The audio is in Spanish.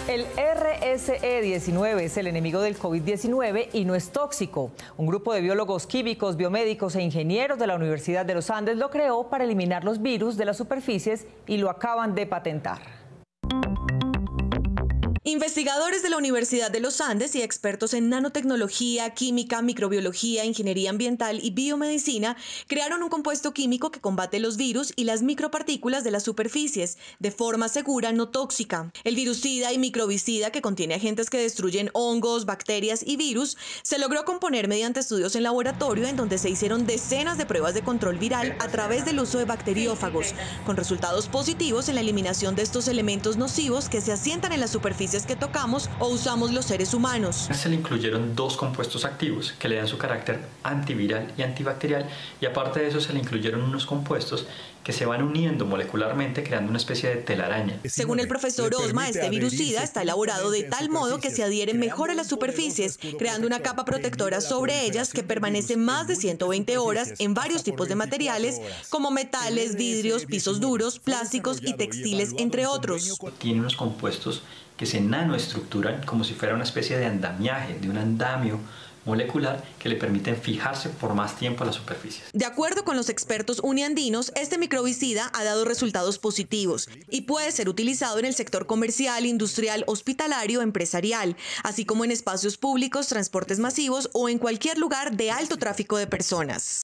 El RSE-19 es el enemigo del COVID-19 y no es tóxico. Un grupo de biólogos químicos, biomédicos e ingenieros de la Universidad de los Andes lo creó para eliminar los virus de las superficies y lo acaban de patentar. Investigadores de la Universidad de los Andes y expertos en nanotecnología, química, microbiología, ingeniería ambiental y biomedicina crearon un compuesto químico que combate los virus y las micropartículas de las superficies de forma segura, no tóxica. El virucida y microbicida, que contiene agentes que destruyen hongos, bacterias y virus, se logró componer mediante estudios en laboratorio en donde se hicieron decenas de pruebas de control viral a través del uso de bacteriófagos, con resultados positivos en la eliminación de estos elementos nocivos que se asientan en las superficies que tocamos o usamos los seres humanos. Se le incluyeron dos compuestos activos que le dan su carácter antiviral y antibacterial, y aparte de eso se le incluyeron unos compuestos que se van uniendo molecularmente creando una especie de telaraña. Según el profesor Osma, este virucida está elaborado de tal modo que se adhiere mejor a las superficies, creando una capa protectora sobre ellas que permanece más de 120 horas en varios tipos de materiales como metales, vidrios, pisos duros, plásticos y textiles, entre otros. Tiene unos compuestos que se nanoestructuran como si fuera una especie de andamiaje, de un andamio molecular que le permiten fijarse por más tiempo a las superficies. De acuerdo con los expertos uniandinos, este microbicida ha dado resultados positivos y puede ser utilizado en el sector comercial, industrial, hospitalario, empresarial, así como en espacios públicos, transportes masivos o en cualquier lugar de alto tráfico de personas.